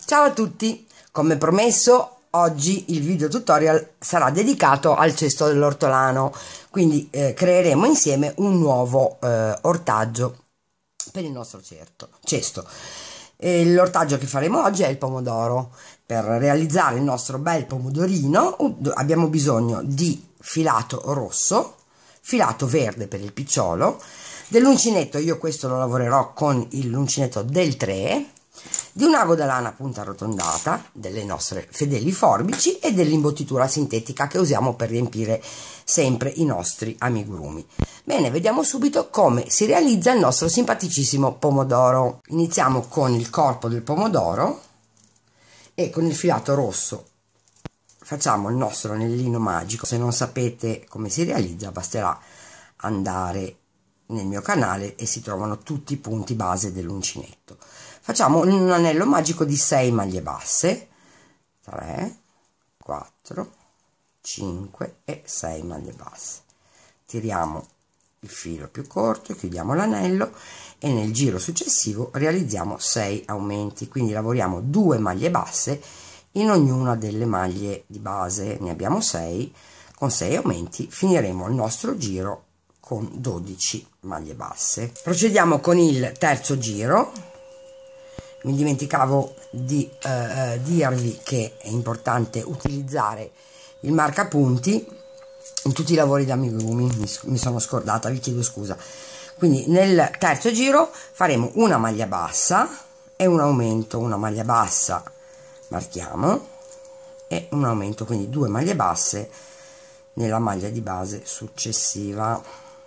Ciao a tutti, come promesso oggi il video tutorial sarà dedicato al cesto dell'ortolano, quindi creeremo insieme un nuovo ortaggio per il nostro cesto. L'ortaggio che faremo oggi è il pomodoro. Per realizzare il nostro bel pomodorino abbiamo bisogno di filato rosso, filato verde per il picciolo, dell'uncinetto, io questo lo lavorerò con l'uncinetto del 3, di un ago da lana a punta arrotondata, delle nostre fedeli forbici e dell'imbottitura sintetica che usiamo per riempire sempre i nostri amigurumi. Bene, vediamo subito come si realizza il nostro simpaticissimo pomodoro. Iniziamo con il corpo del pomodoro e con il filato rosso facciamo il nostro anellino magico. Se non sapete come si realizza, basterà andare nel mio canale e si trovano tutti i punti base dell'uncinetto. Facciamo un anello magico di 6 maglie basse, 3, 4, 5 e 6 maglie basse. Tiriamo il filo più corto, chiudiamo l'anello e nel giro successivo realizziamo 6 aumenti, quindi lavoriamo 2 maglie basse in ognuna delle maglie di base, ne abbiamo 6, con 6 aumenti finiremo il nostro giro con 12 maglie basse. Procediamo con il terzo giro. Mi dimenticavo di dirvi che è importante utilizzare il marcapunti in tutti i lavori da amigurumi, mi sono scordata, vi chiedo scusa. Quindi nel terzo giro faremo una maglia bassa e un aumento, una maglia bassa marchiamo e un aumento, quindi 2 maglie basse nella maglia di base successiva,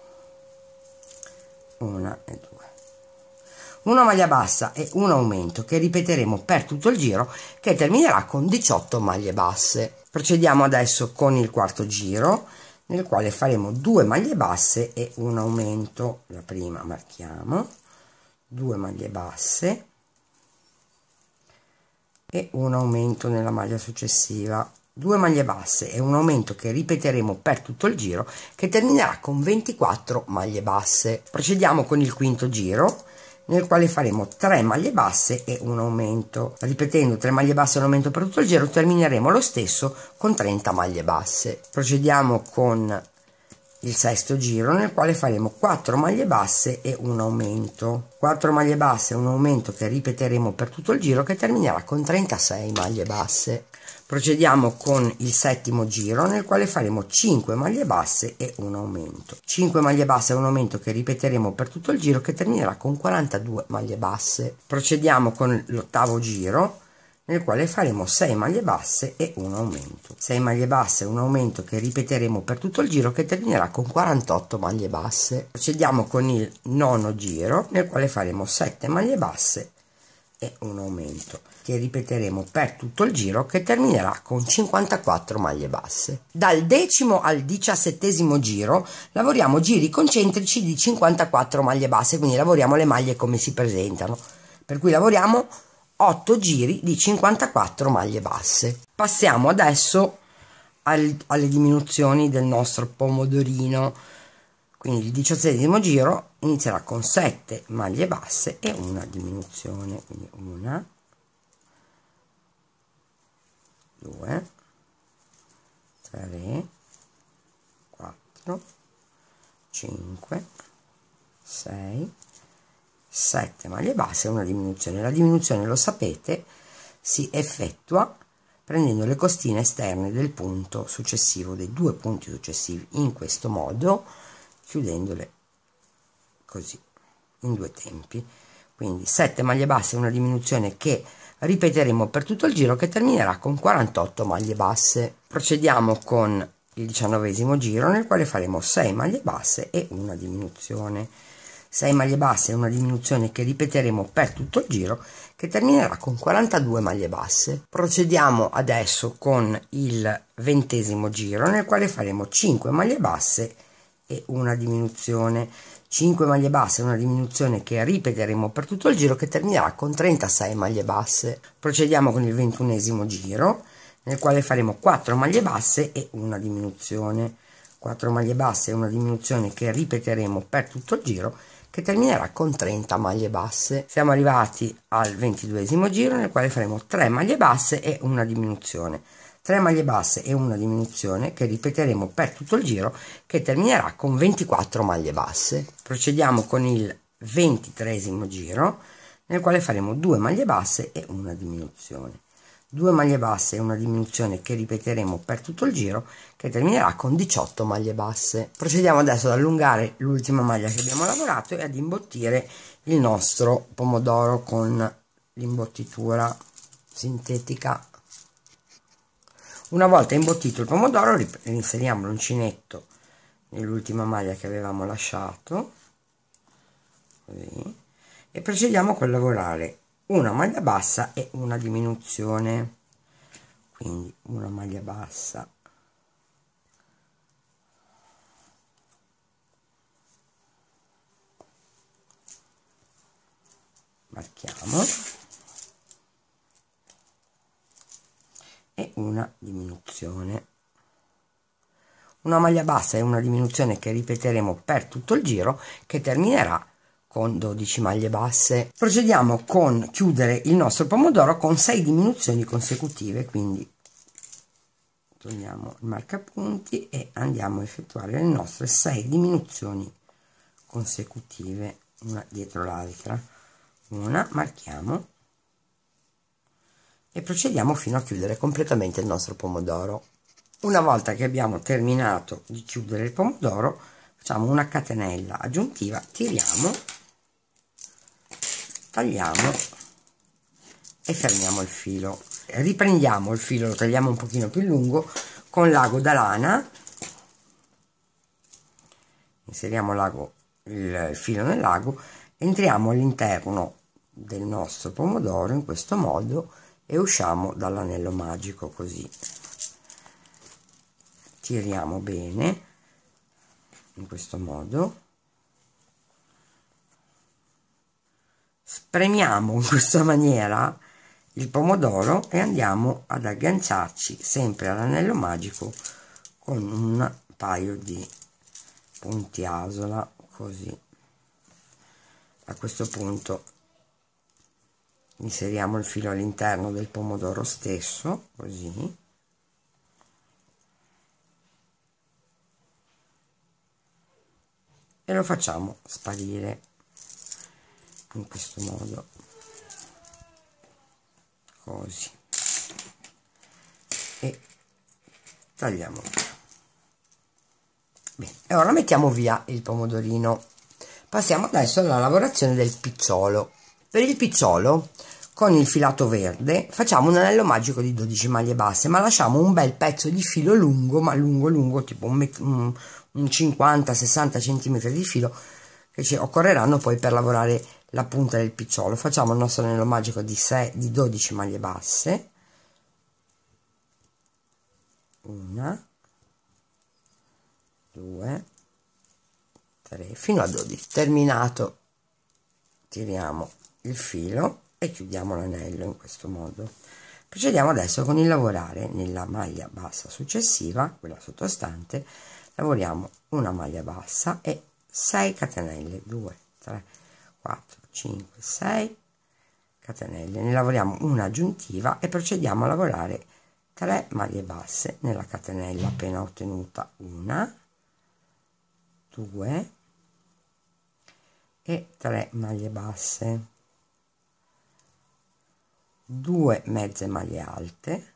una e 2. Una maglia bassa e un aumento che ripeteremo per tutto il giro, che terminerà con 18 maglie basse. Procediamo adesso con il quarto giro, nel quale faremo 2 maglie basse e un aumento. La prima marchiamo, 2 maglie basse e un aumento nella maglia successiva, 2 maglie basse e un aumento che ripeteremo per tutto il giro, che terminerà con 24 maglie basse. Procediamo con il quinto giro, nel quale faremo 3 maglie basse e un aumento. Ripetendo 3 maglie basse e un aumento per tutto il giro, termineremo lo stesso con 30 maglie basse. Procediamo con il sesto giro, nel quale faremo 4 maglie basse e un aumento. 4 maglie basse e un aumento che ripeteremo per tutto il giro, che terminerà con 36 maglie basse. Procediamo con il settimo giro, nel quale faremo 5 maglie basse e un aumento. 5 maglie basse e un aumento che ripeteremo per tutto il giro, che terminerà con 42 maglie basse. Procediamo con l'ottavo giro, nel quale faremo 6 maglie basse e un aumento. 6 maglie basse e un aumento che ripeteremo per tutto il giro, che terminerà con 48 maglie basse. Procediamo con il nono giro, nel quale faremo 7 maglie basse e un aumento che ripeteremo per tutto il giro, che terminerà con 54 maglie basse. Dal decimo al 17° giro lavoriamo giri concentrici di 54 maglie basse, quindi lavoriamo le maglie come si presentano, per cui lavoriamo 8 giri di 54 maglie basse. Passiamo adesso alle diminuzioni del nostro pomodorino. Quindi il 17° giro inizierà con 7 maglie basse e una diminuzione, quindi 1, 2, 3, 4, 5, 6, 7 maglie basse e una diminuzione. La diminuzione, lo sapete, si effettua prendendo le costine esterne del punto successivo, dei 2 punti successivi, in questo modo, chiudendole così in 2 tempi. Quindi 7 maglie basse e una diminuzione che ripeteremo per tutto il giro, che terminerà con 48 maglie basse. Procediamo con il 19° giro, nel quale faremo 6 maglie basse e una diminuzione. 6 maglie basse e una diminuzione che ripeteremo per tutto il giro, che terminerà con 42 maglie basse. Procediamo adesso con il 20° giro, nel quale faremo 5 maglie basse e una diminuzione. 5 maglie basse e una diminuzione che ripeteremo per tutto il giro, che terminerà con 36 maglie basse. Procediamo con il 21° giro, nel quale faremo 4 maglie basse e una diminuzione. 4 maglie basse e una diminuzione che ripeteremo per tutto il giro, che terminerà con 30 maglie basse. Siamo arrivati al 22esimo giro, nel quale faremo 3 maglie basse e una diminuzione. 3 maglie basse e una diminuzione che ripeteremo per tutto il giro, che terminerà con 24 maglie basse. Procediamo con il 23esimo giro, nel quale faremo 2 maglie basse e una diminuzione. 2 maglie basse e una diminuzione che ripeteremo per tutto il giro, che terminerà con 18 maglie basse. Procediamo adesso ad allungare l'ultima maglia che abbiamo lavorato e ad imbottire il nostro pomodoro con l'imbottitura sintetica. Una volta imbottito il pomodoro, inseriamo l'uncinetto nell'ultima maglia che avevamo lasciato, così, e procediamo con lavorare una maglia bassa e una diminuzione. Quindi una maglia bassa, marchiamo, e una diminuzione. Una maglia bassa e una diminuzione che ripeteremo per tutto il giro, che terminerà con 12 maglie basse. Procediamo con chiudere il nostro pomodoro con 6 diminuzioni consecutive, quindi togliamo il marcapunti e andiamo a effettuare le nostre 6 diminuzioni consecutive, una dietro l'altra. Una, marchiamo e procediamo fino a chiudere completamente il nostro pomodoro. Una volta che abbiamo terminato di chiudere il pomodoro, facciamo una catenella aggiuntiva, tiriamo, tagliamo e fermiamo il filo. Riprendiamo il filo, lo tagliamo un pochino più lungo con l'ago da lana, inseriamo il filo nell'ago, entriamo all'interno del nostro pomodoro in questo modo e usciamo dall'anello magico, così tiriamo bene in questo modo, spremiamo in questa maniera il pomodoro e andiamo ad agganciarci sempre all'anello magico con un paio di punti asola, così. A questo punto inseriamo il filo all'interno del pomodoro stesso, così, e lo facciamo sparire in questo modo, così, e tagliamo via. Bene, e ora mettiamo via il pomodorino. Passiamo adesso alla lavorazione del picciolo. Per il picciolo, con il filato verde facciamo un anello magico di 12 maglie basse, ma lasciamo un bel pezzo di filo lungo, ma lungo tipo un 50-60 cm di filo, che ci occorreranno poi per lavorare la punta del picciolo. Facciamo il nostro anello magico di 12 maglie basse, una, due, 3, fino a 12. Terminato, tiriamo il filo e chiudiamo l'anello in questo modo. Procediamo adesso con il lavorare nella maglia bassa successiva, quella sottostante. Lavoriamo una maglia bassa e 6 catenelle, 2, 3, 4, 5, 6 catenelle. Ne lavoriamo una aggiuntiva e procediamo a lavorare 3 maglie basse nella catenella appena ottenuta, una, 2 e 3 maglie basse, 2 mezze maglie alte,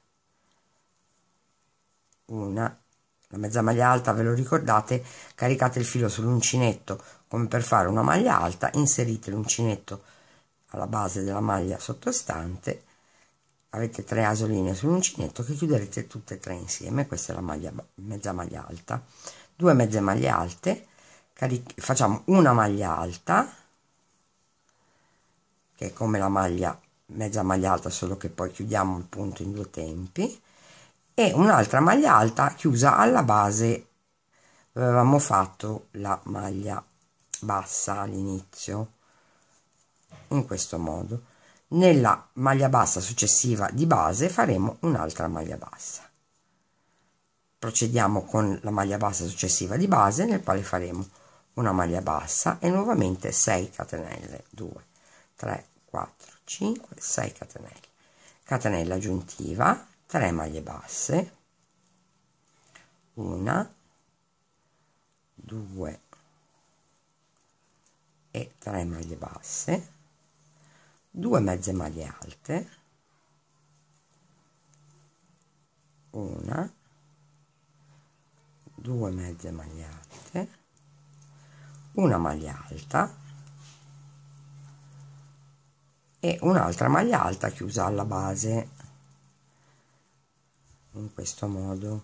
una. La mezza maglia alta, ve lo ricordate, caricate il filo sull'uncinetto come per fare una maglia alta, inserite l'uncinetto alla base della maglia sottostante, avete 3 asoline sull'uncinetto che chiuderete tutte e 3 insieme. Questa è la mezza maglia alta. 2 mezze maglie alte, facciamo una maglia alta che è come la mezza maglia alta, solo che poi chiudiamo il punto in 2 tempi, e un'altra maglia alta chiusa alla base dove avevamo fatto la maglia bassa all'inizio, in questo modo. Nella maglia bassa successiva di base faremo un'altra maglia bassa. Procediamo con la maglia bassa successiva di base, nel quale faremo una maglia bassa e nuovamente 6 catenelle, 2 3 4 5 6 catenelle, catenella aggiuntiva, 3 maglie basse, 1 2 e 3 maglie basse, 2 mezze maglie alte, 1 2 mezze maglie alte, una maglia alta e un'altra maglia alta chiusa alla base, in questo modo.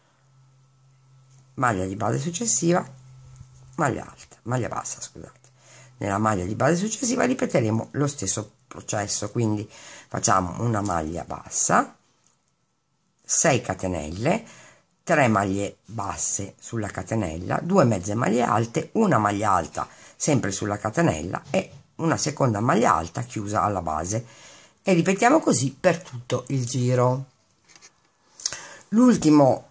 Maglia di base successiva, maglia alta, maglia bassa, scusate. Nella maglia di base successiva ripeteremo lo stesso processo, quindi facciamo una maglia bassa, 6 catenelle, 3 maglie basse sulla catenella, 2 mezze maglie alte, una maglia alta sempre sulla catenella e una seconda maglia alta chiusa alla base, e ripetiamo così per tutto il giro. L'ultimo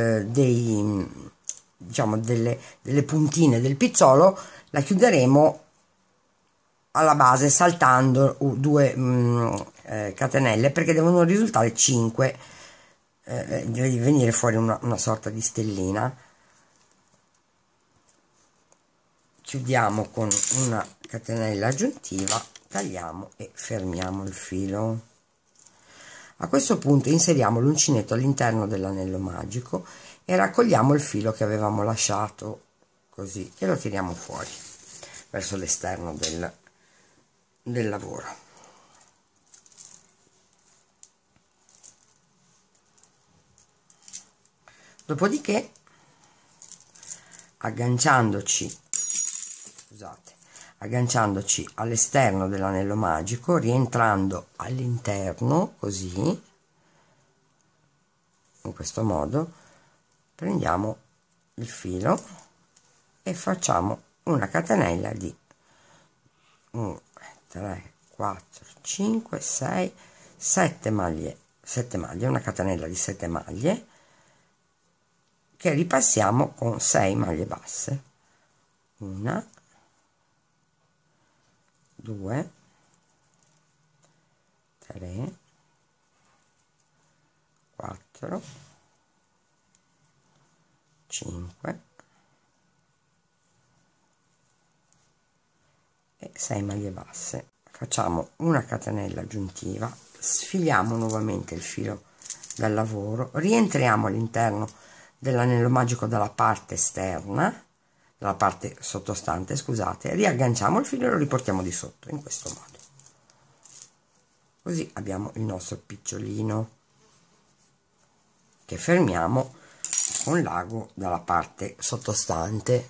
diciamo delle puntine del picciolo la chiuderemo alla base saltando 2 catenelle, perché devono risultare 5, deve venire fuori una sorta di stellina. Chiudiamo con una catenella aggiuntiva, tagliamo e fermiamo il filo. A questo punto inseriamo l'uncinetto all'interno dell'anello magico e raccogliamo il filo che avevamo lasciato così e lo tiriamo fuori verso l'esterno del lavoro. Dopodiché, agganciandoci all'esterno dell'anello magico, rientrando all'interno così, in questo modo, prendiamo il filo e facciamo una catenella di 1 3 4 5 6 7 maglie, una catenella di 7 maglie che ripassiamo con 6 maglie basse, 1 2 3 4 5 e 6 maglie basse. Facciamo una catenella aggiuntiva, sfiliamo nuovamente il filo dal lavoro, rientriamo all'interno dell'anello magico dalla parte esterna, dalla parte sottostante, scusate, riagganciamo il filo e lo riportiamo di sotto in questo modo. Così abbiamo il nostro picciolino che fermiamo con l'ago dalla parte sottostante.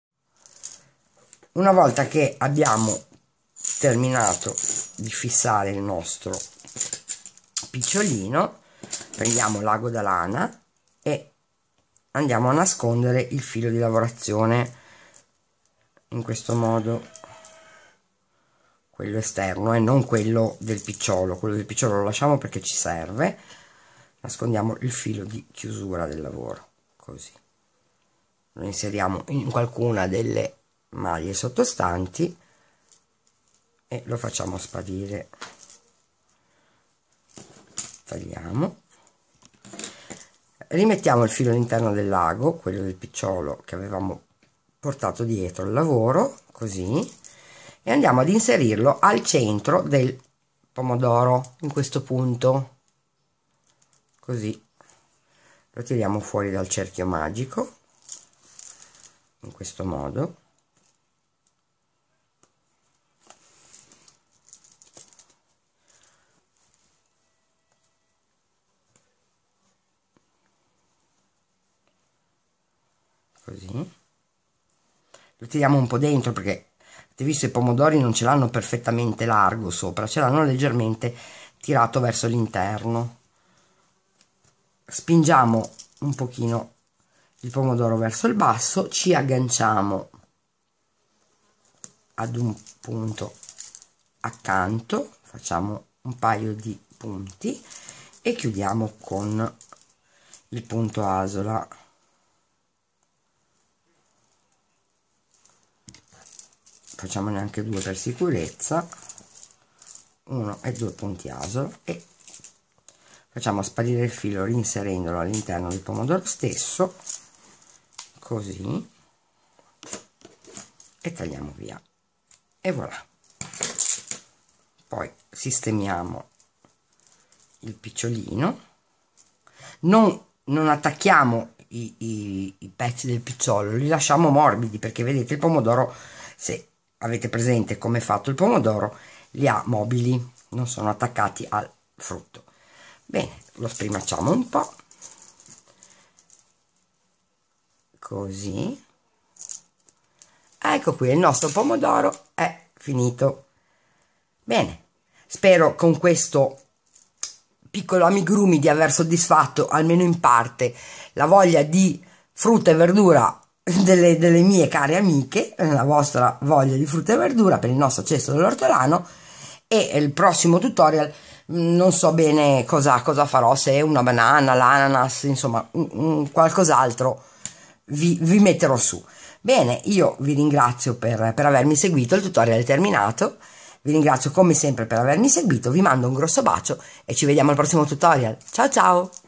Una volta che abbiamo terminato di fissare il nostro picciolino, prendiamo l'ago da lana e andiamo a nascondere il filo di lavorazione in questo modo, quello esterno e non quello del picciolo. Quello del picciolo lo lasciamo perché ci serve. Nascondiamo il filo di chiusura del lavoro così, lo inseriamo in qualcuna delle maglie sottostanti e lo facciamo sparire. Tagliamo, rimettiamo il filo all'interno dell'ago, quello del picciolo che avevamo portato dietro il lavoro così, e andiamo ad inserirlo al centro del pomodoro, in questo punto così. Lo tiriamo fuori dal cerchio magico in questo modo, così. Lo tiriamo un po' dentro perché avete visto i pomodori non ce l'hanno perfettamente largo sopra, ce l'hanno leggermente tirato verso l'interno. Spingiamo un pochino il pomodoro verso il basso, ci agganciamo ad un punto accanto, facciamo un paio di punti e chiudiamo con il punto asola. facciamone anche 2 per sicurezza, 1 e 2 punti ASO, e facciamo sparire il filo reinserendolo all'interno del pomodoro stesso, così, e tagliamo via, e voilà. Poi sistemiamo il picciolino, non attacchiamo i pezzi del picciolo, li lasciamo morbidi, perché vedete il pomodoro, se avete presente come è fatto il pomodoro, li ha mobili, non sono attaccati al frutto. Bene, lo sprimacciamo un po', così. Ecco qui, il nostro pomodoro è finito. Bene, spero con questo piccolo amigurumi di aver soddisfatto almeno in parte la voglia di frutta e verdura delle mie care amiche, la vostra voglia di frutta e verdura per il nostro cesto dell'ortolano. E il prossimo tutorial non so bene cosa farò, se è una banana, l'ananas, insomma qualcos'altro vi metterò su. Bene, io vi ringrazio per avermi seguito, il tutorial è terminato. Vi ringrazio come sempre per avermi seguito, vi mando un grosso bacio e ci vediamo al prossimo tutorial. Ciao ciao!